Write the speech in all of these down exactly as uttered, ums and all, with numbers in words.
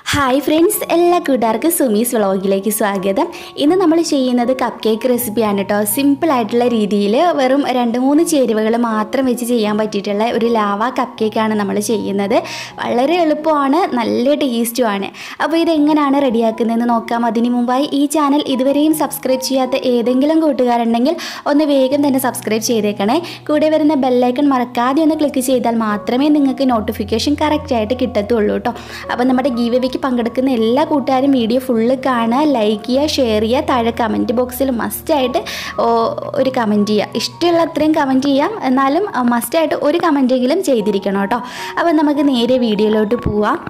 Hi friends, എല്ലാ കൂട്ടുകാർക്കും സുമീസ് വ്ളോഗിലേക്ക് സ്വാഗതം. ഇന്ന് നമ്മൾ ചെയ്യുന്നത് കപ്പ് കേക്ക് റെസിപ്പിയാണ് കേട്ടോ. സിമ്പിളായിട്ടുള്ള രീതിയിൽ വെറും രണ്ട് മൂന്ന് ചേരുവകൾ മാത്രം വെച്ച് ചെയ്യാൻ പറ്റിയിട്ടുള്ള ഒരു ലാവ കപ്പ് കേക്കാണ് നമ്മൾ ചെയ്യുന്നത്. വളരെ എളുപ്പമാണ്, നല്ല ടേസ്റ്റുമാണ്. അപ്പോൾ ഇതെങ്ങനെയാണ് റെഡിയാക്കുന്നതെന്ന് നോക്കാം. അതിന് മുമ്പായി ഈ ചാനൽ ഇതുവരെയും സബ്സ്ക്രൈബ് ചെയ്യാത്ത ഏതെങ്കിലും കൂട്ടുകാരുണ്ടെങ്കിൽ ഒന്ന് വേഗം തന്നെ സബ്സ്ക്രൈബ് ചെയ്തേക്കണേ. കൂടെ വരുന്ന ബെല്ലൈക്കൺ മറക്കാതെ ഒന്ന് ക്ലിക്ക് ചെയ്താൽ മാത്രമേ നിങ്ങൾക്ക് നോട്ടിഫിക്കേഷൻ കറക്റ്റായിട്ട് കിട്ടത്തുള്ളൂ കേട്ടോ. അപ്പോൾ നമ്മുടെ ഗീവ് പങ്കെടുക്കുന്ന എല്ലാ കൂട്ടുകാരും വീഡിയോ ഫുള്ള് കാണുക, ലൈക്ക് ചെയ്യുക, ഷെയർ ചെയ്യുക. താഴെ കമൻറ്റ് ബോക്സിൽ മസ്റ്റായിട്ട് ഒരു കമൻറ്റ് ചെയ്യുക. ഇഷ്ടമുള്ള അത്രയും കമൻറ്റ് ചെയ്യാം, എന്നാലും മസ്റ്റായിട്ട് ഒരു കമൻറ്റെങ്കിലും ചെയ്തിരിക്കണം കേട്ടോ. അപ്പോൾ നമുക്ക് നേരെ വീഡിയോയിലോട്ട് പോവാം.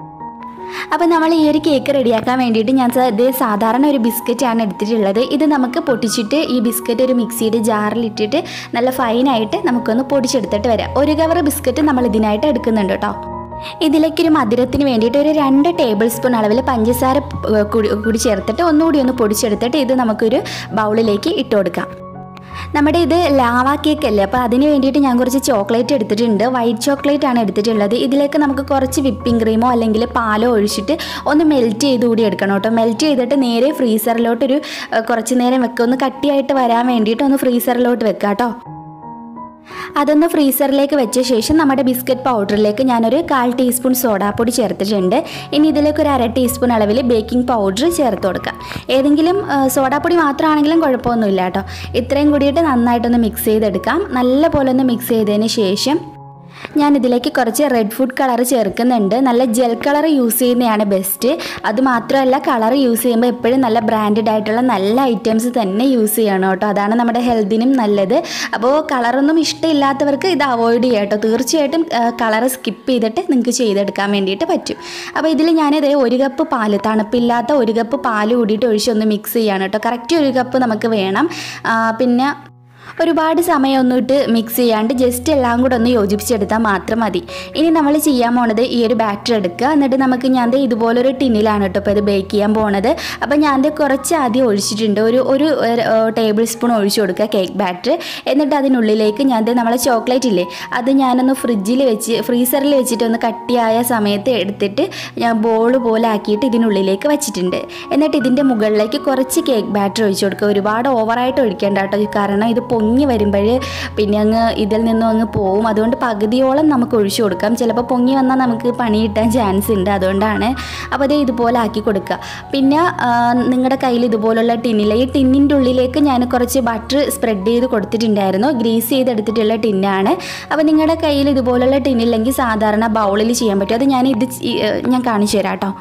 അപ്പോൾ നമ്മൾ ഈ ഒരു കേക്ക് റെഡിയാക്കാൻ വേണ്ടിയിട്ട് ഞാൻ ഇത് സാധാരണ ഒരു ബിസ്ക്കറ്റാണ് എടുത്തിട്ടുള്ളത്. ഇത് നമുക്ക് പൊട്ടിച്ചിട്ട് ഈ ബിസ്ക്കറ്റ് ഒരു മിക്സിയുടെ ജാറിലിട്ടിട്ട് നല്ല ഫൈനായിട്ട് നമുക്കൊന്ന് പൊടിച്ചെടുത്തിട്ട് വരാം. ഒരു കവർ ബിസ്ക്കറ്റ് നമ്മൾ ഇതിനായിട്ട് എടുക്കുന്നുണ്ട് കേട്ടോ. ഇതിലേക്കൊരു മധുരത്തിന് വേണ്ടിയിട്ട് ഒരു രണ്ട് ടേബിൾ സ്പൂൺ അളവിൽ പഞ്ചസാര കൂടി ചേർത്തിട്ട് ഒന്നുകൂടി ഒന്ന് പൊടിച്ചെടുത്തിട്ട് ഇത് നമുക്കൊരു ബൗളിലേക്ക് ഇട്ട് കൊടുക്കാം. നമ്മുടെ ഇത് ലാവ കേക്ക് അല്ലേ, അപ്പോൾ അതിന് വേണ്ടിയിട്ട് ഞാൻ കുറച്ച് ചോക്ലേറ്റ് എടുത്തിട്ടുണ്ട്. വൈറ്റ് ചോക്ലേറ്റ് ആണ് എടുത്തിട്ടുള്ളത്. ഇതിലേക്ക് നമുക്ക് കുറച്ച് വിപ്പിംഗ് ക്രീമോ അല്ലെങ്കിൽ പാലോ ഒഴിച്ചിട്ട് ഒന്ന് മെൽറ്റ് ചെയ്ത് കൂടി എടുക്കണം കേട്ടോ. മെൽറ്റ് ചെയ്തിട്ട് നേരെ ഫ്രീസറിലോട്ടൊരു കുറച്ച് നേരം വെക്കുക. ഒന്ന് കട്ടിയായിട്ട് വരാൻ വേണ്ടിയിട്ട് ഒന്ന് ഫ്രീസറിലോട്ട് വെക്കാം കേട്ടോ. അതൊന്ന് ഫ്രീസറിലേക്ക് വെച്ച ശേഷം നമ്മുടെ ബിസ്ക്കറ്റ് പൗഡറിലേക്ക് ഞാനൊരു കാൽ ടീസ്പൂൺ സോഡാപ്പൊടി ചേർത്തിട്ടുണ്ട്. ഇനി ഇതിലേക്ക് ഒരു അര ടീസ്പൂൺ അളവിൽ ബേക്കിംഗ് പൗഡർ ചേർത്ത് കൊടുക്കാം. ഏതെങ്കിലും സോഡാപ്പൊടി മാത്രമാണെങ്കിലും കുഴപ്പമൊന്നുമില്ല കേട്ടോ. ഇത്രയും കൂടിയിട്ട് നന്നായിട്ടൊന്ന് മിക്സ് ചെയ്തെടുക്കാം. നല്ല പോലെ ഒന്ന് മിക്സ് ചെയ്തതിന് ശേഷം ഞാനിതിലേക്ക് കുറച്ച് റെഡ് ഫുഡ് കളർ ചേർക്കുന്നുണ്ട്. നല്ല ജെൽ കളർ യൂസ് ചെയ്യുന്നതാണ് ബെസ്റ്റ്. അതുമാത്രമല്ല, കളർ യൂസ് ചെയ്യുമ്പോൾ എപ്പോഴും നല്ല ബ്രാൻഡഡ് ആയിട്ടുള്ള നല്ല ഐറ്റംസ് തന്നെ യൂസ് ചെയ്യണം കേട്ടോ. അതാണ് നമ്മുടെ ഹെൽത്തിനും നല്ലത്. അപ്പോൾ കളറൊന്നും ഇഷ്ടമില്ലാത്തവർക്ക് ഇത് അവോയ്ഡ് ചെയ്യാം കേട്ടോ. തീർച്ചയായിട്ടും കളർ സ്കിപ്പ് ചെയ്തിട്ട് നിങ്ങൾക്ക് ചെയ്തെടുക്കാൻ വേണ്ടിയിട്ട് പറ്റും. അപ്പോൾ ഇതിൽ ഞാനിത് ഒരു കപ്പ് പാല്, തണുപ്പില്ലാത്ത ഒരു കപ്പ് പാല് കൂടിയിട്ട് ഒഴിച്ചൊന്ന് മിക്സ് ചെയ്യാണ് കേട്ടോ. കറക്റ്റ് ഒരു കപ്പ് നമുക്ക് വേണം. പിന്നെ ഒരുപാട് സമയമൊന്നും ഇട്ട് മിക്സ് ചെയ്യാണ്ട് ജസ്റ്റ് എല്ലാം കൂടെ ഒന്ന് യോജിപ്പിച്ചെടുത്താൽ മാത്രം മതി. ഇനി നമ്മൾ ചെയ്യാൻ പോണത് ഈ ഒരു ബാറ്റർ എടുക്കുക. എന്നിട്ട് നമുക്ക് ഞാൻ ഇതുപോലൊരു ടിന്നിലാണ് കേട്ടോ ഇപ്പോൾ ഇത് ബേക്ക് ചെയ്യാൻ പോണത്. അപ്പോൾ ഞാൻ കുറച്ച് ആദ്യം ഒഴിച്ചിട്ടുണ്ട്. ഒരു ഒരു ടേബിൾ സ്പൂൺ ഒഴിച്ചു കൊടുക്കുക കേക്ക് ബാറ്റർ. എന്നിട്ട് അതിനുള്ളിലേക്ക് ഞാൻ നമ്മളെ ചോക്ലേറ്റ് ഇല്ലേ, അത് ഞാനൊന്ന് ഫ്രിഡ്ജിൽ വെച്ച് ഫ്രീസറിൽ വെച്ചിട്ട് ഒന്ന് കട്ടിയായ സമയത്ത് എടുത്തിട്ട് ഞാൻ ബോൾ പോലെ ആക്കിയിട്ട് ഇതിനുള്ളിലേക്ക് വെച്ചിട്ടുണ്ട്. എന്നിട്ട് ഇതിൻ്റെ മുകളിലേക്ക് കുറച്ച് കേക്ക് ബാറ്റർ ഒഴിച്ചു കൊടുക്കുക. ഒരുപാട് ഓവറായിട്ട് ഒഴിക്കേണ്ട കേട്ടോ, കാരണം ഇത് പൊങ്ങി വരുമ്പോൾ പിന്നെ അങ്ങ് ഇതിൽ നിന്നും അങ്ങ് പോവും. അതുകൊണ്ട് പകുതിയോളം നമുക്ക് ഒഴിച്ചു കൊടുക്കാം. ചിലപ്പോൾ പൊങ്ങി വന്നാൽ നമുക്ക് പണി കിട്ടാൻ ചാൻസ് ഉണ്ട്, അതുകൊണ്ടാണ്. അപ്പോൾ അത് ഇതുപോലെ ആക്കി കൊടുക്കുക. പിന്നെ നിങ്ങളുടെ കയ്യിൽ ഇതുപോലുള്ള ടിന്നില്ല, ഈ ടിന്നിൻ്റെ ഉള്ളിലേക്ക് ഞാൻ കുറച്ച് ബട്ടർ സ്പ്രെഡ് ചെയ്ത് കൊടുത്തിട്ടുണ്ടായിരുന്നു. ഗ്രീസ് ചെയ്തെടുത്തിട്ടുള്ള ടിന്നാണ്. അപ്പോൾ നിങ്ങളുടെ കയ്യിൽ ഇതുപോലുള്ള ടിന്നില്ലെങ്കിൽ സാധാരണ ബൗളിൽ ചെയ്യാൻ പറ്റും. അത് ഞാൻ ഇത് ഞാൻ കാണിച്ചു തരാം കേട്ടോ.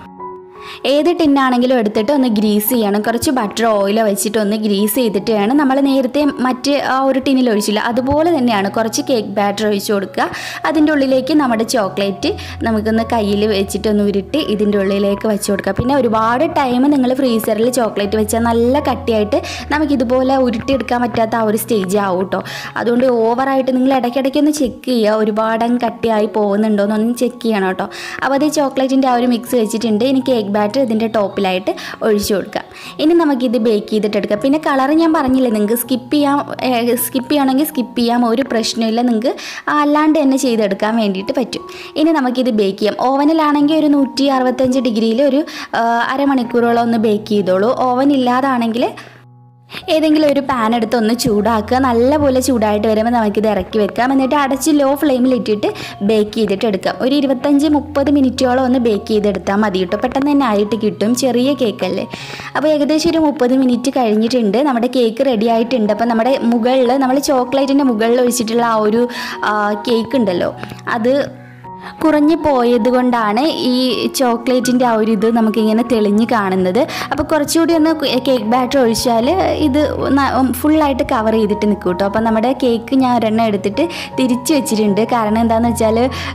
ഏത് ടിന്നാണെങ്കിലും എടുത്തിട്ട് ഒന്ന് ഗ്രീസ് ചെയ്യണം. കുറച്ച് ബട്ടർ ഓയിലോ വെച്ചിട്ട് ഒന്ന് ഗ്രീസ് ചെയ്തിട്ട് വേണം. നമ്മൾ നേരത്തെ മറ്റ് ആ ഒരു ടിന്നിൽ ഒഴിച്ചില്ല, അതുപോലെ തന്നെയാണ് കുറച്ച് കേക്ക് ബാറ്റർ ഒഴിച്ച് കൊടുക്കുക. അതിൻ്റെ ഉള്ളിലേക്ക് നമ്മുടെ ചോക്ലേറ്റ് നമുക്കൊന്ന് കയ്യിൽ വെച്ചിട്ട് ഒന്ന് ഉരുട്ടി ഇതിൻ്റെ ഉള്ളിലേക്ക് വെച്ച് കൊടുക്കുക. പിന്നെ ഒരുപാട് ടൈം നിങ്ങൾ ഫ്രീസറിൽ ചോക്ലേറ്റ് വെച്ചാൽ നല്ല കട്ടിയായിട്ട് നമുക്കിതുപോലെ ഉരുട്ടിയെടുക്കാൻ പറ്റാത്ത ആ ഒരു സ്റ്റേജ് ആവും കേട്ടോ. അതുകൊണ്ട് ഓവറായിട്ട് നിങ്ങൾ ഇടയ്ക്കിടയ്ക്ക് ഒന്ന് ചെക്ക് ചെയ്യുക, ഒരുപാട് അങ്ങ് കട്ടിയായി പോകുന്നുണ്ടോ എന്നൊന്ന് ചെക്ക് ചെയ്യണം കേട്ടോ. അപ്പോൾ അത് ചോക്ലേറ്റിൻ്റെ ആ ഒരു മിക്സ് വെച്ചിട്ടുണ്ട്. ഇനി കേക്ക് ബാറ്റർ ഇതിൻ്റെ ടോപ്പിലായിട്ട് ഒഴിച്ചു കൊടുക്കാം. ഇനി നമുക്കിത് ബേക്ക് ചെയ്തിട്ടെടുക്കാം. പിന്നെ കളർ ഞാൻ പറഞ്ഞില്ലേ, നിങ്ങൾക്ക് സ്കിപ്പ് ചെയ്യാം, സ്കിപ്പ് ചെയ്യണമെങ്കിൽ സ്കിപ്പ് ചെയ്യാം, ഒരു പ്രശ്നമില്ല. നിങ്ങൾക്ക് അല്ലാണ്ട് തന്നെ ചെയ്തെടുക്കാൻ വേണ്ടിയിട്ട് പറ്റും. ഇനി നമുക്കിത് ബേക്ക് ചെയ്യാം. ഓവനിലാണെങ്കിൽ ഒരു നൂറ്റി അറുപത്തഞ്ച് ഡിഗ്രിയിൽ ഒരു അരമണിക്കൂറോളം ഒന്ന് ബേക്ക് ചെയ്തോളൂ. ഓവൻ ഇല്ലാതാണെങ്കിൽ ഏതെങ്കിലും ഒരു പാൻ എടുത്ത് ഒന്ന് ചൂടാക്കുക. നല്ലപോലെ ചൂടായിട്ട് വരുമ്പോൾ നമുക്കിത് ഇറക്കി വെക്കാം. എന്നിട്ട് അടച്ച് ലോ ഫ്ലെയിമിൽ ഇട്ടിട്ട് ബേക്ക് ചെയ്തിട്ട് എടുക്കാം. ഒരു ഇരുപത്തഞ്ച് മുപ്പത് മിനിറ്റോളം ഒന്ന് ബേക്ക് ചെയ്തെടുത്താൽ മതി കേട്ടോ. പെട്ടെന്ന് തന്നെ ആയിട്ട് കിട്ടും, ചെറിയ കേക്കല്ലേ. അപ്പോൾ ഏകദേശം ഒരു മുപ്പത് മിനിറ്റ് കഴിഞ്ഞിട്ടുണ്ട്. നമ്മുടെ കേക്ക് റെഡി ആയിട്ടുണ്ട്. അപ്പോൾ നമ്മുടെ മുകളിൽ നമ്മൾ ചോക്ലേറ്റിൻ്റെ മുകളിൽ ഒഴിച്ചിട്ടുള്ള ആ ഒരു കേക്ക് ഉണ്ടല്ലോ, അത് കുറഞ്ഞു പോയത് കൊണ്ടാണ് ഈ ചോക്ലേറ്റിൻ്റെ ആ ഒരു ഇത് നമുക്കിങ്ങനെ തെളിഞ്ഞ് കാണുന്നത്. അപ്പോൾ കുറച്ചുകൂടി ഒന്ന് കേക്ക് ബാറ്റർ ഒഴിച്ചാൽ ഇത് ഫുള്ളായിട്ട് കവർ ചെയ്തിട്ട് നിൽക്കും കേട്ടോ. അപ്പോൾ നമ്മുടെ കേക്ക് ഞാൻ ഒരെണ്ണം എടുത്തിട്ട് തിരിച്ച് വെച്ചിട്ടുണ്ട്. കാരണം എന്താണെന്ന് വെച്ചാൽ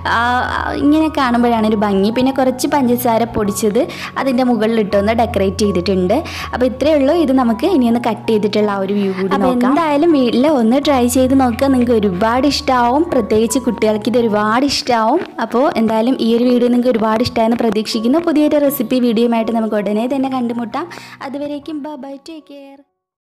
ഇങ്ങനെ കാണുമ്പോഴാണ് ഒരു ഭംഗി. പിന്നെ കുറച്ച് പഞ്ചസാര പൊടിച്ചത് അതിൻ്റെ മുകളിലിട്ടൊന്ന് ഡെക്കറേറ്റ് ചെയ്തിട്ടുണ്ട്. അപ്പോൾ ഇത്രയേ ഉള്ളൂ. ഇത് നമുക്ക് ഇനിയൊന്ന് കട്ട് ചെയ്തിട്ടുള്ള ആ ഒരു വ്യൂ കൂടി നോക്കാം. അപ്പോൾ എന്തായാലും വീട്ടിൽ ഒന്ന് ട്രൈ ചെയ്ത് നോക്കുക. നിങ്ങൾക്ക് ഒരുപാട് ഇഷ്ടമാവും, പ്രത്യേകിച്ച് കുട്ടികൾക്ക് ഇത് ഒരുപാട് ഇഷ്ടമാവും. അപ്പോൾ എന്തായാലും ഈ ഒരു വീഡിയോ നിങ്ങൾക്ക് ഒരുപാട് ഇഷ്ടമായെന്ന് പ്രതീക്ഷിക്കുന്നു. പുതിയൊരു റെസിപ്പി വീഡിയോയുമായിട്ട് നമുക്ക് ഉടനെ തന്നെ കണ്ടുമുട്ടാം. അതുവരേക്കും ബൈ ബൈ, ടേക്ക് കെയർ.